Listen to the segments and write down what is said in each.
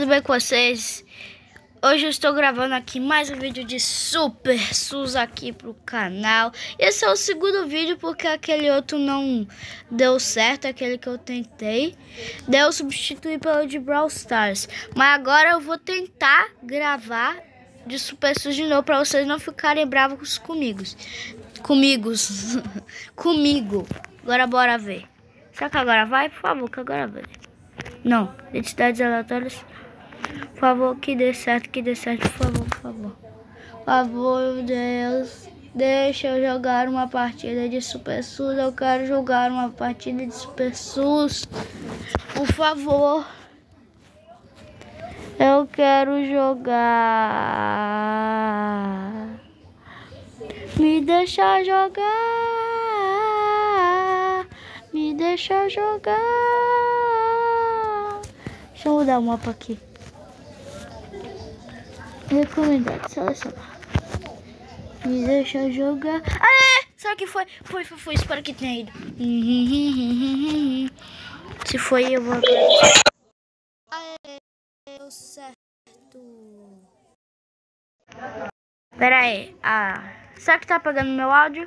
tudo bem com vocês? Hoje eu estou gravando aqui mais um vídeo de Super SUS aqui pro canal. Esse é o segundo vídeo porque aquele outro não deu certo, aquele que eu tentei. Daí eu substituí pelo de Brawl Stars. Mas agora eu vou tentar gravar de Super SUS de novo pra vocês não ficarem bravos comigo. Comigo. Agora bora ver. Será que agora vai? Por favor, que agora vai. Não, identidades aleatórias. Por favor, que dê certo, por favor, por favor. Por favor, Deus, deixa eu jogar uma partida de Super SUS. Eu quero jogar uma partida de Super SUS. Por favor. Eu quero jogar. Me deixa jogar. Me deixa jogar. Deixa eu mudar o mapa aqui. Recomendado, selecionar. Me deixa jogar. Ah, será que foi? Foi. Espero que tenha ido. Se foi, eu vou agradecer. Deu certo. Pera aí. Será que tá pegando meu áudio?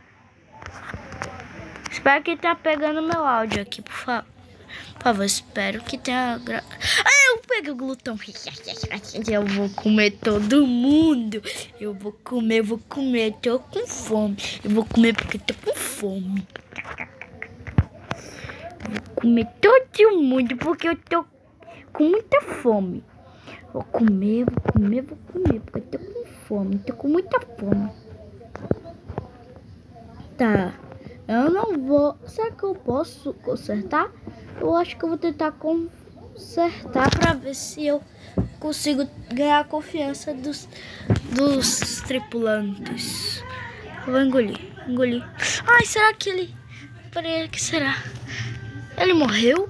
Espero que tá pegando meu áudio aqui, por favor. Por favor, espero que tenha... eu peguei o glutão. Eu vou comer todo mundo. Eu vou comer. Tô com fome. Eu vou comer porque tô com fome. Vou comer todo mundo porque eu tô com muita fome. Vou comer porque eu tô com fome. Tô com muita fome. Tá. Eu não vou... Será que eu posso consertar? Eu acho que eu vou tentar consertar pra ver se eu consigo ganhar a confiança dos tripulantes. Eu vou engolir. Ai, será que ele... Peraí, que será? Ele morreu?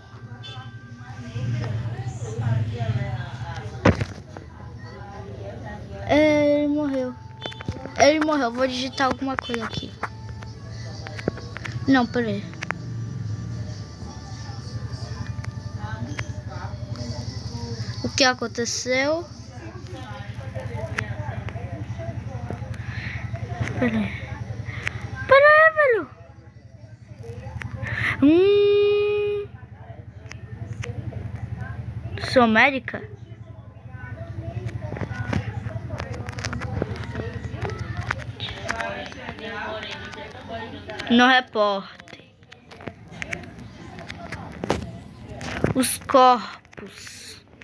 Ele morreu. Vou digitar alguma coisa aqui. Não, peraí. O que aconteceu? Peraí, velho. Sou médica? Não reporte. Os corpos.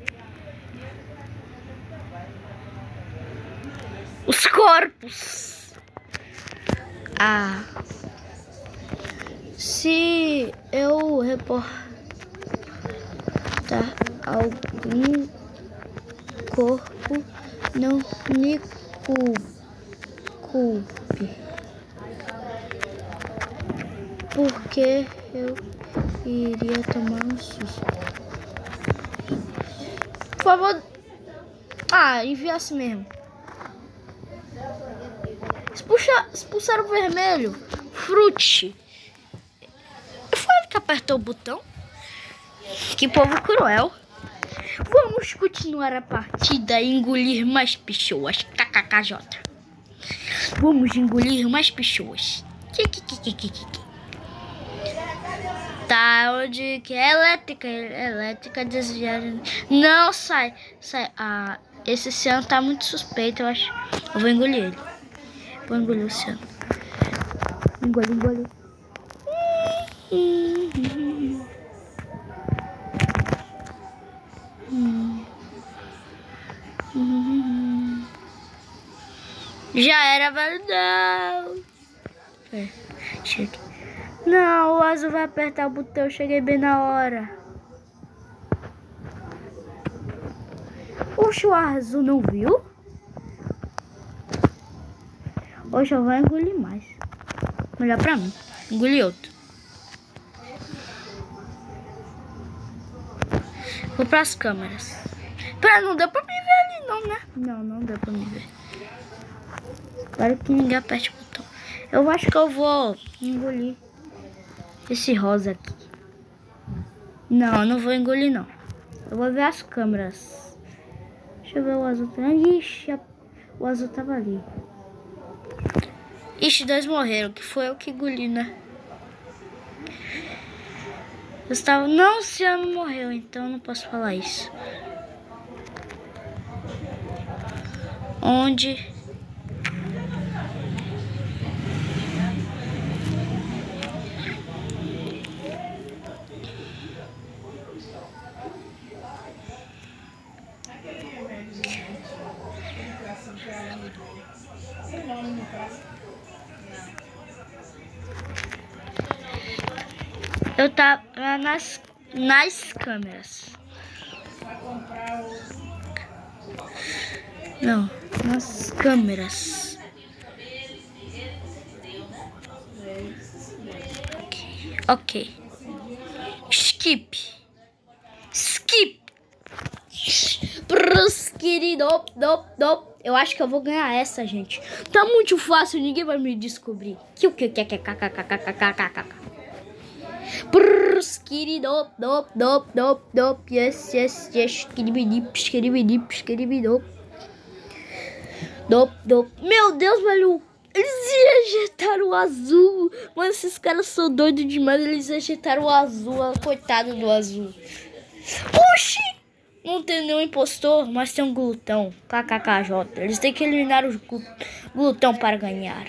Se eu reportar algum corpo, não me culpe. Porque eu iria tomar um susto. Por favor. Enviasse mesmo. Expulsar o vermelho. Frute. Foi ele que apertou o botão? Que povo cruel. Vamos continuar a partida e engolir mais pessoas. KKKJ. Vamos engolir mais pessoas. Tá, onde que é elétrica desviar. Não, sai. Esse ciano tá muito suspeito, eu acho. Eu vou engolir ele. Vou engolir o ciano. Engole. Já era, velho. Não. Cheguei. Não, o azul vai apertar o botão. Eu cheguei bem na hora. Oxe, o azul não viu? Hoje eu vou engolir mais. Melhor pra mim. Engolir outro. Vou pras câmeras. Não deu pra me ver ali não, né? Não deu pra me ver. Espero que ninguém aperte o botão. Eu acho que eu vou engolir esse rosa aqui. Não vou engolir não. Eu vou ver as câmeras. Deixa eu ver o azul. Ixi, o azul tava ali. Ixi, 2 morreram, que foi eu que engoli, né? Gustavo, não, se eu não morreu, então eu não posso falar isso. Onde? Eu tava nas câmeras. Não, nas câmeras. Ok. Skip. Eu acho que eu vou ganhar essa, gente. Tá muito fácil, ninguém vai me descobrir. Que Meu Deus, velho. Eles ejetaram o azul. Mano, esses caras são doidos demais. Eles ejetaram o azul. Coitado do azul. Oxi! Não tem nenhum impostor, mas tem um glutão. KKKJ. Eles têm que eliminar o glutão para ganhar.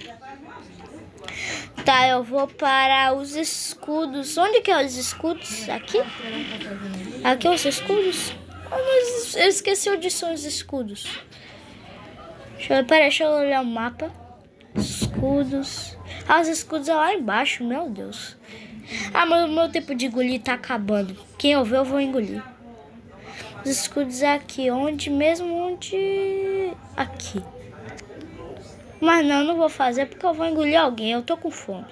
Tá, eu vou para os escudos. Onde que é os escudos? Aqui? Aqui é os escudos? Eu esqueci onde são os escudos. Deixa eu olhar o mapa. Escudos. Ah, os escudos é lá embaixo, meu Deus. Ah, mas o meu tempo de engolir tá acabando. Quem eu ver, eu vou engolir. Os escudos é aqui. Onde mesmo? Onde? Aqui. Mas não vou fazer porque eu vou engolir alguém. Eu tô com fome.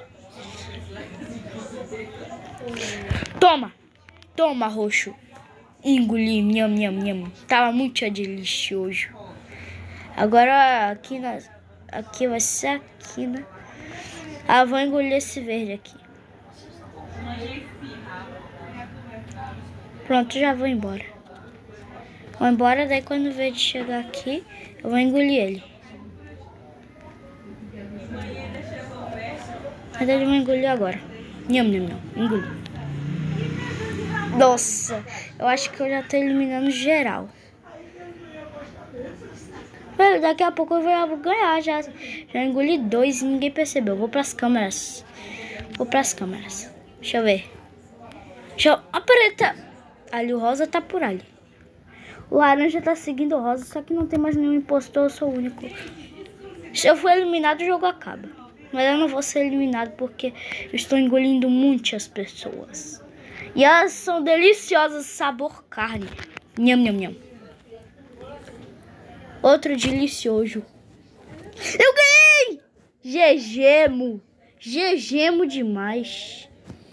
Toma. Toma, roxo. Engoli. Nham, nham, nham. Tava muito delicioso. Agora aqui aqui vai ser aqui, né? Ah, eu vou engolir esse verde aqui. Pronto, já vou embora. Vou embora, daí quando o verde chegar aqui, eu vou engolir ele. Na verdade, eu vou engolir agora. Nham, nham, nham. Engoli. Nossa, eu acho que eu já tô eliminando geral. Velho, daqui a pouco eu vou ganhar. Já engoli 2 e ninguém percebeu. Vou pras câmeras. Deixa eu ver. A preta. Ali, o rosa tá por ali. O laranja tá seguindo o rosa, só que não tem mais nenhum impostor, eu sou o único. Se eu for eliminado, o jogo acaba. Mas eu não vou ser eliminado porque eu estou engolindo muitas pessoas. E elas são deliciosas, sabor carne. Nham, nham, nham. Outro delicioso. Eu ganhei! GGmo. GGmo demais.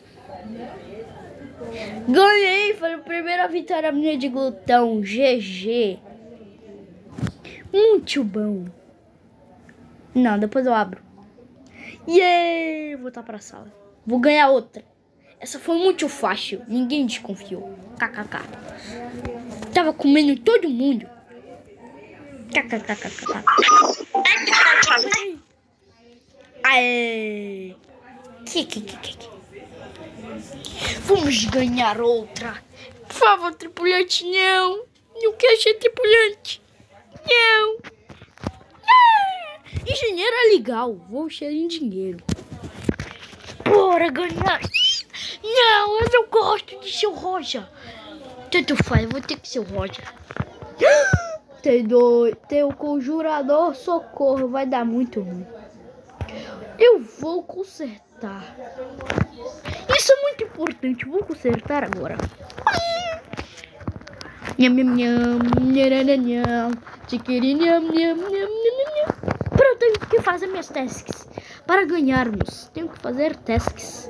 Ganhei, foi a primeira vitória minha de glutão. GG. Muito bom. Não, depois eu abro. Vou voltar pra sala. Vou ganhar outra. Essa foi muito fácil. Ninguém desconfiou. KKK. Tava comendo todo mundo. KKK. Aê. Vamos ganhar outra. Por favor, tripulante, não. Não quero ser tripulante. Não. Engenheiro é legal. Vou encher em dinheiro. Bora ganhar. Não, eu não gosto de ser o rosa. Tanto faz, eu vou ter que ser o rosa. Tem o conjurador, socorro. Vai dar muito ruim. Eu vou consertar. Isso é muito importante. Vou consertar agora. Nham, nham, nham. Nham, nham. Nham, nham, nham. Pronto, tenho que fazer minhas tasks. Para ganharmos, tenho que fazer tasks.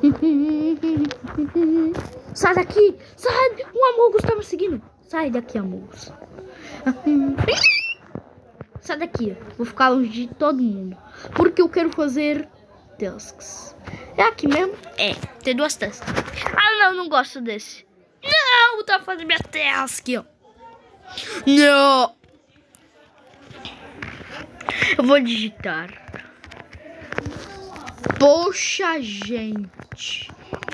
Sai daqui. Sai. O Amogus tá me seguindo. Sai daqui, Amogus. Sai daqui. Vou ficar longe de todo mundo. Porque eu quero fazer tasks. É aqui mesmo? É. Tem 2 tasks. Ah, não gosto desse. Não, voltar a fazer minha task. Não. Eu vou digitar. Poxa, gente.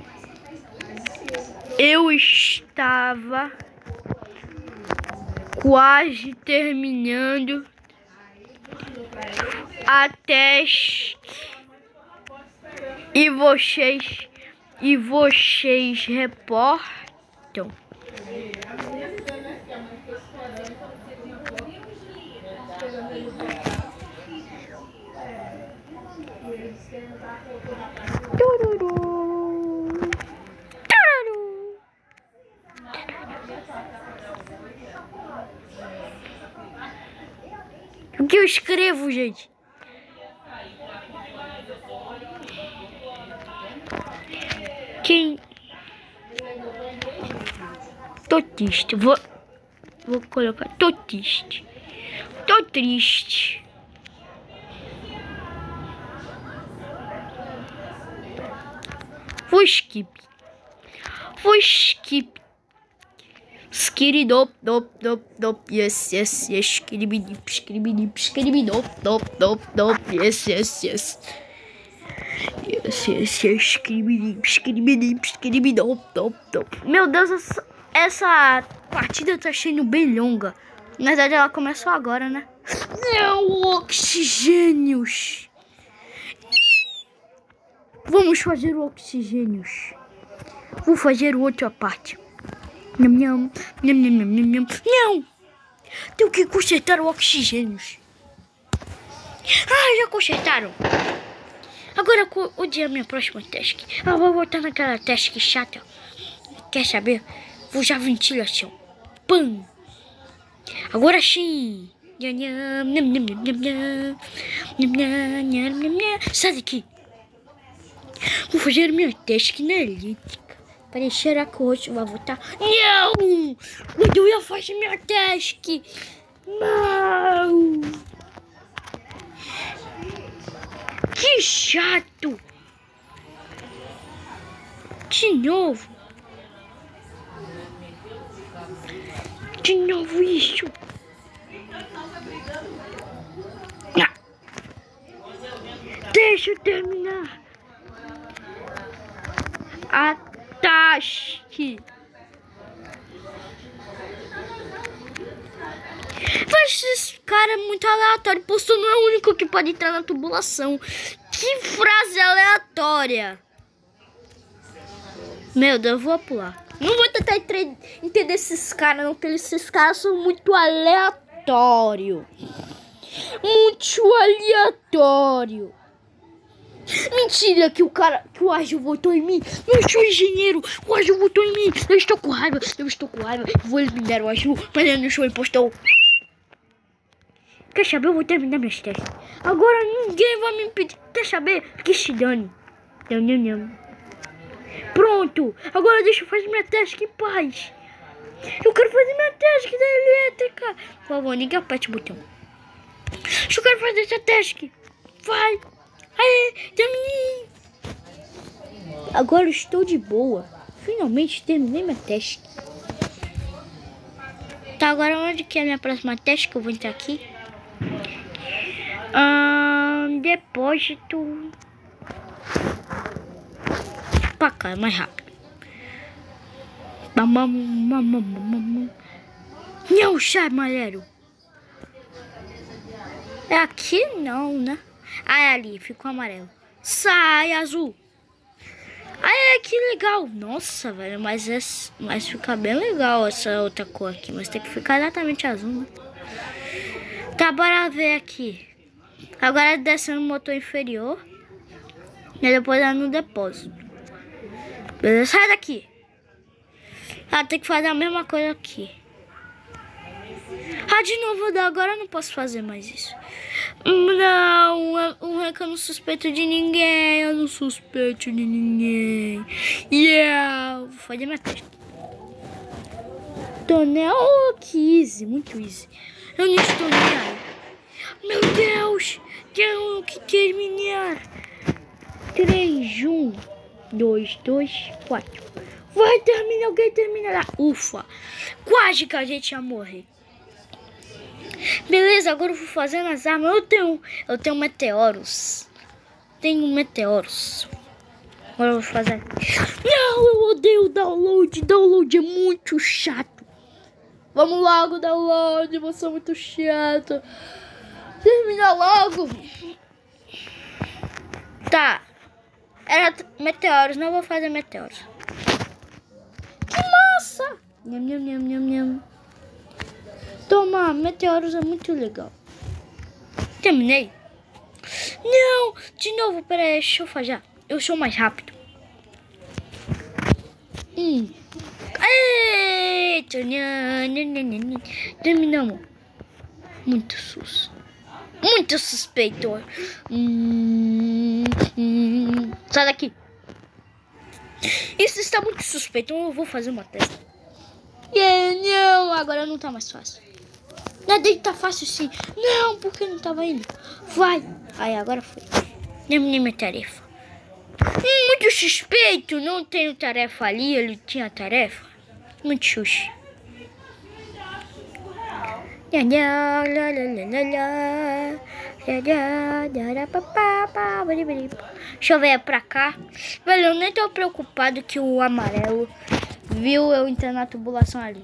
Eu estava quase terminando a teste. E vocês reportam. O que eu escrevo, gente? Quem? Tô triste. Vou colocar. Tô triste. Tô triste. Vou skip. Skiridop, dop, yes, skiribidip, skiribidop, dop, yes, skiribidip, dop. Meu Deus, essa partida tá sendo bem longa. Na verdade, ela começou agora, né? Não, oxigênios. Vamos fazer o oxigênios. Vou fazer outra parte. Não. Tenho que consertar o oxigênios. Já consertaram. Agora o dia minha próxima task. Vou voltar naquela task chata. Quer saber? Vou usar ventilação. Pam. Agora sim. Sai daqui. Vou fazer minha task na elíptica. Para será que o rosto vai voltar? Não! Eu ia fazer minha task. Não! Que chato! De novo isso. Deixa eu terminar a task. Mas esse cara é muito aleatório. Postou não é o único que pode entrar na tubulação. Que frase aleatória. Meu Deus, eu vou pular. Não vou tentar entender esses caras, não, porque esses caras são muito aleatórios. Muito aleatório. Mentira que o Ágil votou em mim. Eu sou engenheiro, o Ágil votou em mim. Eu estou com raiva. Vou eliminar o Ágil, mas eu não sou impostor. Quer saber? Eu vou terminar minhas testes. Agora ninguém vai me impedir. Quer saber? Que se dane. Não. Pronto. Agora deixa eu fazer minha task em paz. Eu quero fazer minha task da elétrica. Por favor, ninguém aperte o botão. Eu quero fazer essa task. Vai. Aê, terminei. Agora eu estou de boa. Finalmente terminei minha task. Tá, agora onde que é a minha próxima task? Que eu vou entrar aqui. Depósito. Pra cá, é mais rápido. Não, sai, malheiro. É aqui não, né? É ali, ficou amarelo. Sai, azul. Que legal. Nossa, velho, mas fica bem legal essa outra cor aqui. Mas tem que ficar exatamente azul, né? Tá, bora ver aqui. Agora descendo o motor inferior. E depois é no depósito. Beleza, sai daqui. Tem que fazer a mesma coisa aqui. De novo, agora eu não posso fazer mais isso. Não, eu não suspeito de ninguém. Eu não suspeito de ninguém. Vou fazer minha testa. Tonel, que easy, muito easy. Eu não estou nem aí. Meu Deus, tenho que terminar. 3, 1, 2, 2, 4. Vai, termina, alguém termina lá. Ufa, quase que a gente ia morrer. Beleza, agora eu vou fazendo as armas. Eu tenho meteoros. Tenho meteoros. Agora eu vou fazer. Não, eu odeio o download. Download é muito chato. Vamos logo, download. Você é muito chato. Termina logo. Tá. Era meteoros. Não vou fazer meteoros. Que massa. Nham, nham, nham, nham, nham. Toma, meteoros é muito legal. Terminei. Não, de novo, peraí, deixa eu fazer. Eu sou mais rápido. Eita, terminamos. Muito sus. Muito suspeito. Sai daqui. Isso está muito suspeito. Eu vou fazer uma testa. Não, agora não tá mais fácil. Nada dele tá fácil sim. Não, porque não tava indo. Vai. Aí, agora foi. Terminei minha tarefa. Muito suspeito. Não tenho tarefa ali. Ele tinha tarefa. Muito xuxa. Deixa eu ver pra cá. Velho, eu nem tô preocupado que o amarelo viu eu entrar na tubulação ali.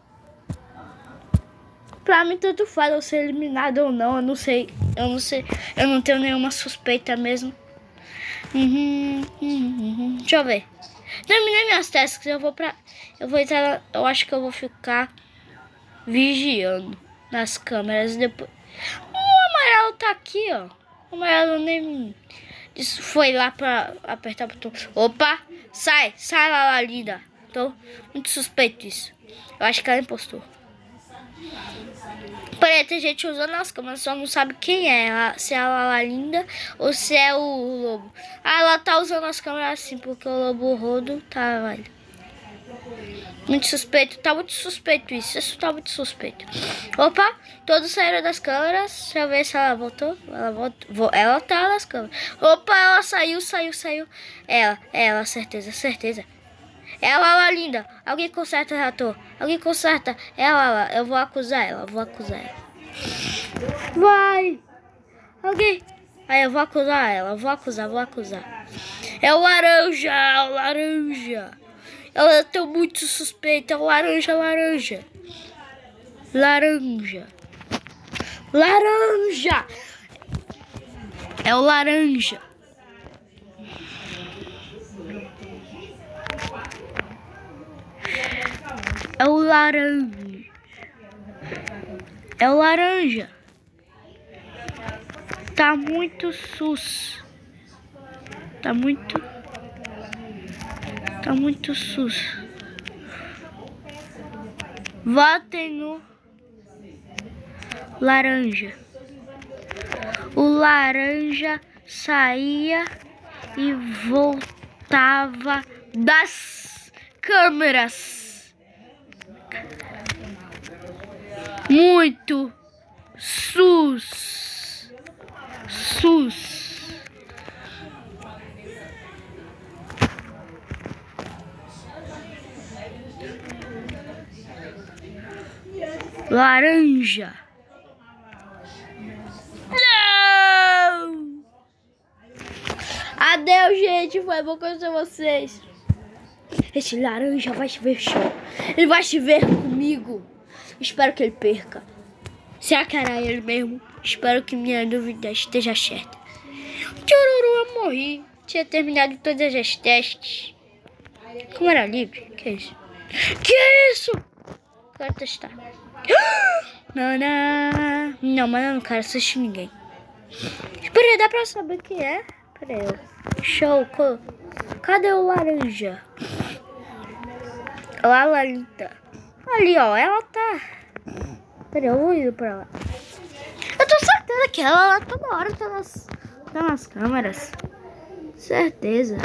Pra mim tanto faz eu ser eliminado ou não. Eu não sei. Eu não tenho nenhuma suspeita mesmo. Deixa eu ver. Terminei minhas tasks. Eu vou entrar. Eu acho que eu vou ficar vigiando nas câmeras depois. O amarelo tá aqui, ó. O amarelo nem foi lá pra apertar o botão. Opa! Sai lá, linda. Tô muito suspeito disso. Eu acho que ela impostou. Porém, tem gente usando as câmeras, só não sabe quem é. Se é a Lala Linda ou se é o lobo. Ah, ela tá usando as câmeras assim, porque o lobo rodo tá, velho. Muito suspeito, tá muito suspeito isso. Isso tá muito suspeito. Opa, todos saíram das câmeras. Deixa eu ver se ela voltou. Ela tá nas câmeras. Opa, ela saiu. Ela, certeza. Ela, linda. Alguém conserta o reator. Alguém conserta. Ela, eu vou acusar ela. Vai. Alguém. Aí eu vou acusar ela. Vou acusar. É o laranja. Ela tá muito suspeita. É o laranja. É o laranja. É o laranja. Tá muito sus. Tá muito sus. Votem no laranja. O laranja saía e voltava das câmeras. Muito sus. Laranja. Não! Adeus, gente. Foi bom conhecer vocês. Esse laranja vai te ver show. Ele vai te ver comigo. Espero que ele perca. Será que era ele mesmo? Espero que minha dúvida esteja certa. Tchururu, eu morri. Tinha terminado todas as testes. Como era livre? Que é isso? Quero testar. Não, mas eu não quero assistir ninguém. Espera aí, dá pra saber quem é? Pera aí. Show. Cadê o laranja? Lala linda. Ali, ó. Ela tá... Pera aí, eu vou ir pra lá. Eu tô certeza que ela toda hora tá nas câmeras. Certeza.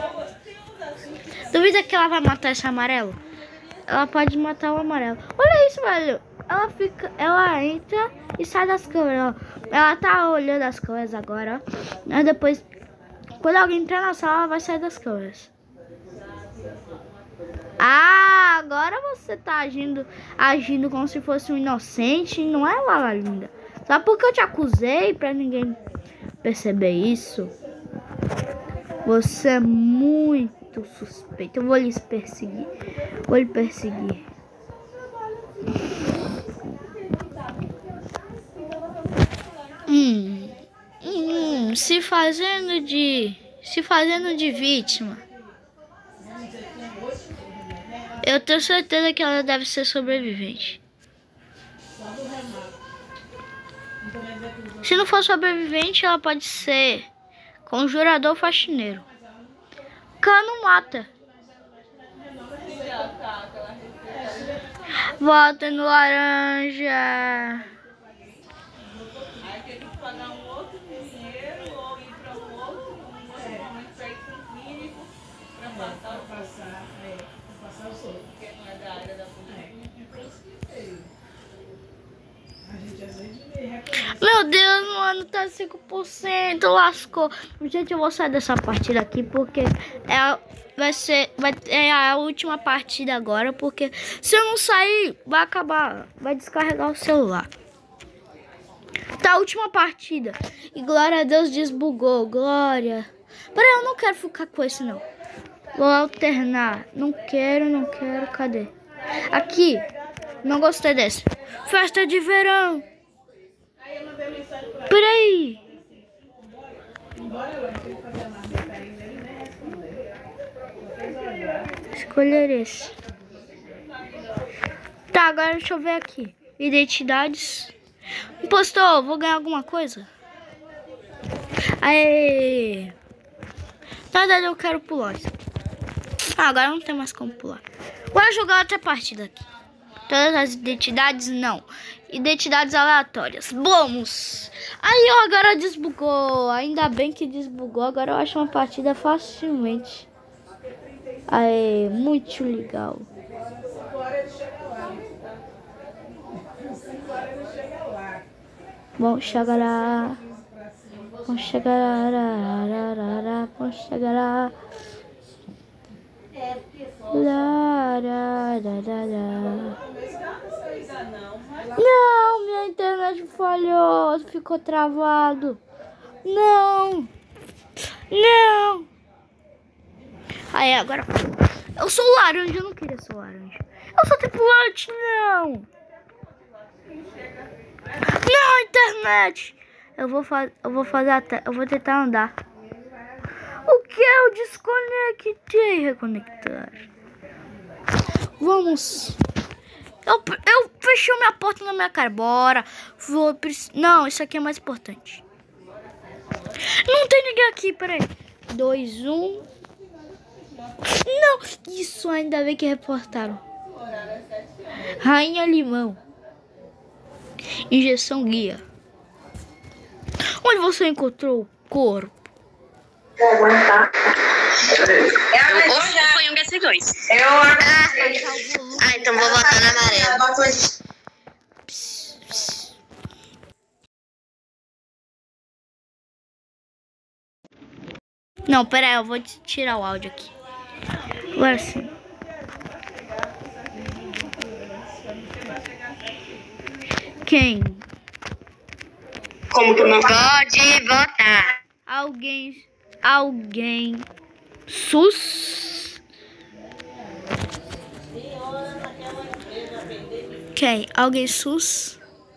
Duvida que ela vai matar esse amarelo? Ela pode matar o amarelo. Olha isso, velho. Ela entra e sai das câmeras, ó. Ela tá olhando as câmeras agora, ó. Aí depois, quando alguém entrar na sala, ela vai sair das câmeras. Ah, agora você tá agindo como se fosse um inocente, não é, Lala linda? Só porque eu te acusei pra ninguém perceber isso. Você é muito suspeito. Eu vou lhe perseguir. Vou lhe perseguir. Se fazendo de vítima. Eu tenho certeza que ela deve ser sobrevivente. Se não for sobrevivente, ela pode ser conjurador faxineiro. O cara não mata. Volta no laranja. Meu Deus, mano, tá 5%, lascou. Gente, eu vou sair dessa partida aqui porque vai ter a última partida agora, porque se eu não sair, vai acabar, vai descarregar o celular. Tá a última partida. E glória a Deus desbugou, glória. Peraí, eu não quero ficar com esse não. Vou alternar. Não quero, cadê? Aqui, não gostei desse. Festa de verão. Peraí. Escolher esse. Tá, agora deixa eu ver aqui. Identidades. Impostor, vou ganhar alguma coisa? Aê. Na verdade eu quero pular. Agora não tem mais como pular. Vou jogar outra partida aqui. Todas as identidades, não. Identidades aleatórias. Vamos! Aí, ó, agora desbugou. Ainda bem que desbugou. Agora eu acho uma partida facilmente. Aí, muito legal. Vamos chegar lá. Vamos chegar lá. Vamos chegar lá. Não, minha internet falhou, ficou travado. Não. Aí agora eu sou laranja, eu não queria ser laranja. Eu sou tripulante, não. Não, internet. Eu vou tentar andar. O que eu desconectei? Reconectar. Vamos. Eu fechei minha porta na minha cara. Bora. Não, isso aqui é mais importante. Não tem ninguém aqui, peraí. 2, 1. Não, isso ainda bem que reportaram. Rainha Limão. Injeção guia. Onde você encontrou o corpo? Vou aguentar. Ou foi um desses dois. Então vou botar na amarela. Não, pera aí, eu vou tirar o áudio aqui. Agora sim. Quem? Como que não pode votar? Alguém. SUS? Quem? Alguém SUS?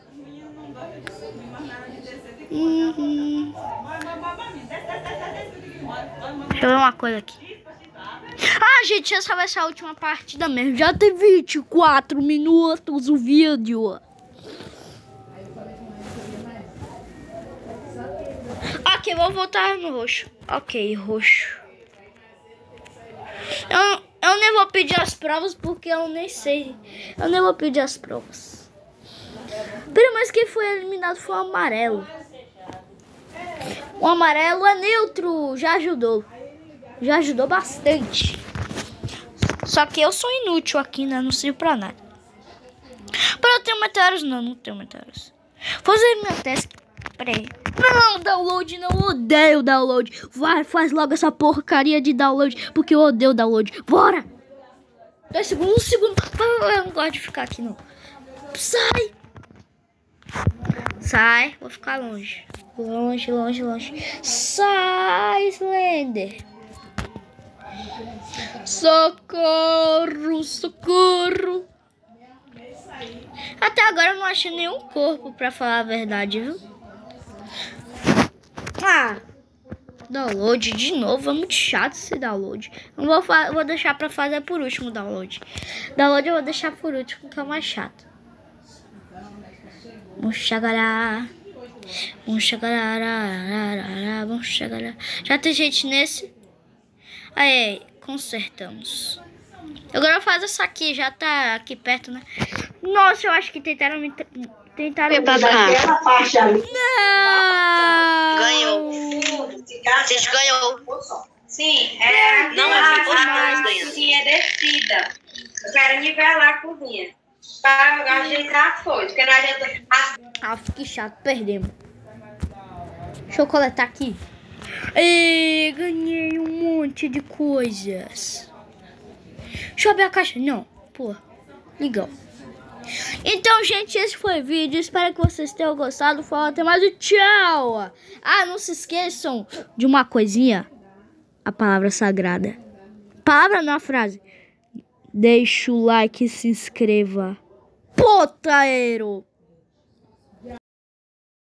Deixa eu ver uma coisa aqui. Ah, gente, essa vai ser a última partida mesmo. Já tem 24 minutos o vídeo. Ok, vou voltar no roxo. Ok, roxo. Eu nem vou pedir as provas porque eu nem sei. Eu nem vou pedir as provas. Pera, mas quem foi eliminado foi o amarelo. O amarelo é neutro. Já ajudou. Já ajudou bastante. Só que eu sou inútil aqui, né? Não sirvo pra nada. Para eu ter meteoros? Não tenho meteoros. Fazer minha teste. Peraí. Não, download, não, odeio download. Vai, faz logo essa porcaria de download, porque eu odeio download. Bora! 2 segundos, 1 segundo. Eu não gosto de ficar aqui, não. Sai! Sai, vou ficar longe. Longe, longe, longe. Sai, Slender. Socorro, socorro. Até agora eu não achei nenhum corpo, pra falar a verdade, viu? Ah, download de novo. É muito chato esse download. Eu vou deixar pra fazer por último o download. Download eu vou deixar por último, que é o mais chato. Vamos chegar. Vamos chegar. Vamos chegar. Já tem gente nesse? Aí, consertamos. Agora eu faço essa aqui, já tá aqui perto, né? Nossa, eu acho que tentaram me... Daquela parte ali. Não! Ganhou. Vocês ganhou. Sim, Não, é a cozinha é descida. Eu quero nivelar a cozinha. Para ajeitar as coisas. Porque não adianta. Ah, que chato, perdemos. Deixa eu coletar aqui. Ei, ganhei um monte de coisas. Deixa eu abrir a caixa. Não, pô, legal. Então, gente, esse foi o vídeo. Espero que vocês tenham gostado. Fala até mais e tchau. Ah, não se esqueçam de uma coisinha. A palavra sagrada. Palavra não, a frase. Deixa o like e se inscreva. Potaero.